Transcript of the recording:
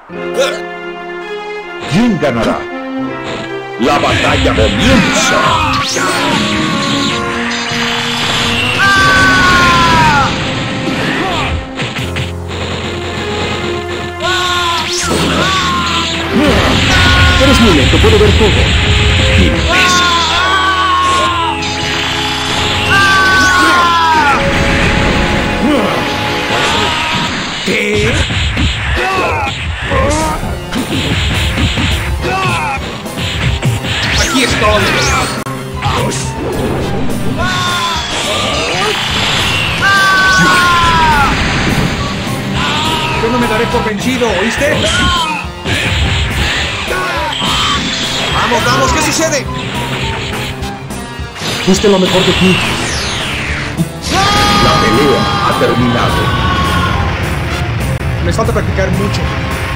¿Quién ganará? La batalla comienza. Eres muy lento, puedo ver todo. Imbécil. ¿Qué? Aquí estoy. Yo no me daré por vencido, ¿oíste? ¡Vamos, vamos! ¿Qué sucede? Fuiste lo mejor de ti. La pelea ha terminado. Me falta practicar mucho.